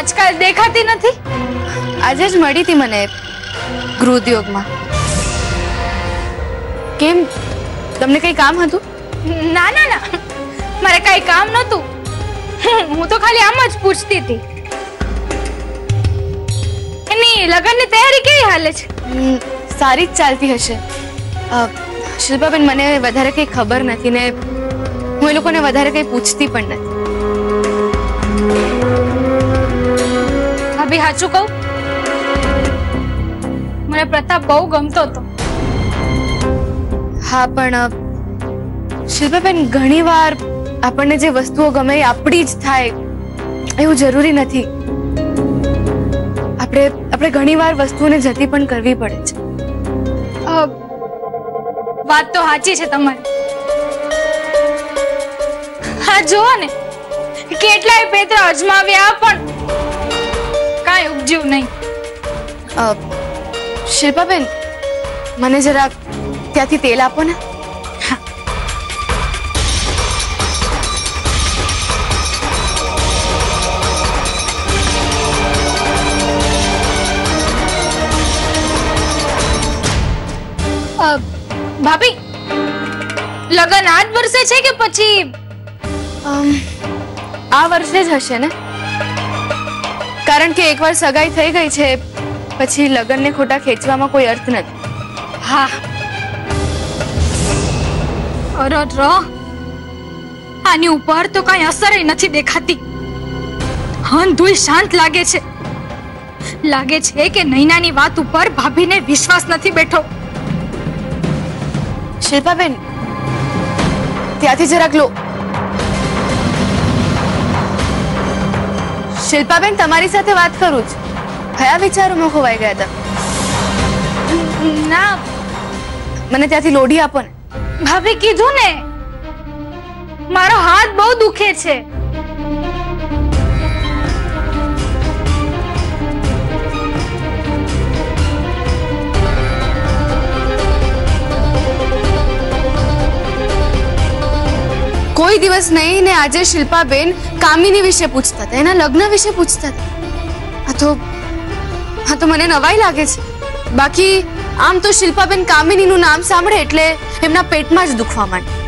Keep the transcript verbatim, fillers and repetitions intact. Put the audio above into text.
આજકાલ દેખાતી નથી? આજે જ મળી હતી મને ગૃહ ઉદ્યોગમાં. કેમ, તમને કઈ કામ હતું? ના ના ના, મારે કઈ કામ નહોતું. હું તો ખાલી આમ જ પૂછતી હતી. એની લગ્નની તૈયારી કેવી હાલે છે? સારી જ ચાલતી હશે. શિલ્પાબેન, મને વધારે કઈ ખબર નથી ને હું એ લોકોને વધારે કઈ પૂછતી પણ નથી. ભાભી, સાચું કહું, મને પ્રતાપ બહુ ગમતો હતો. હા, પણ શિલ્પાબેન, ઘણી વાર આપણને જે વસ્તુઓ ગમે એ આપણી જ થાય એવું જરૂરી નથી. આપણે આપણે ઘણી વાર વસ્તુઓને જતી પણ કરવી પડે છે. વાત તો સાચી છે તમારી. હા, જોવો ને, કેટલાય પેતરા અજમાવ્યા પણ કાંઈ ઉપજ્યું નહીં. શિલ્પાબેન, મને જરા ત્યાંથી તેલ આપો ને. ભાભી, લગન આ જ વર્ષે છે કે પછી? આ વર્ષે જ હશે ને, કારણ કે એકવાર સગાઈ થઈ ગઈ છે પછી લગનને ખોટા ખેંચવામાં કોઈ અર્થ નથી. હા, અરે રો, આની ઉપર તો કઈ અસર નથી દેખાતી. હંધુય શાંત લાગે છે. લાગે છે કે નૈનાની વાત ઉપર ભાભીને વિશ્વાસ નથી બેઠો. શિલ્પાબેન, ત્યાંથી જરાક લો. શિલ્પાબેન, તમારી સાથે વાત કરું છું. કયા વિચારોમાં ખોવાઈ ગયા હતા? ના, મને ત્યાંથી લોઢી આપો ને. ભાભી, કીધું ને, મારો હાથ બહુ દુખે છે. કોઈ દિવસ નહીં ને આજે શિલ્પાબેન કામિની વિશે પૂછતા હતા, એના લગ્ન વિશે પૂછતા હતા. આ તો આ તો મને નવાઈ લાગે છે. બાકી આમ તો શિલ્પાબેન કામિનીનું નામ સાંભળે એટલે એમના પેટમાં જ દુખવા માંડે.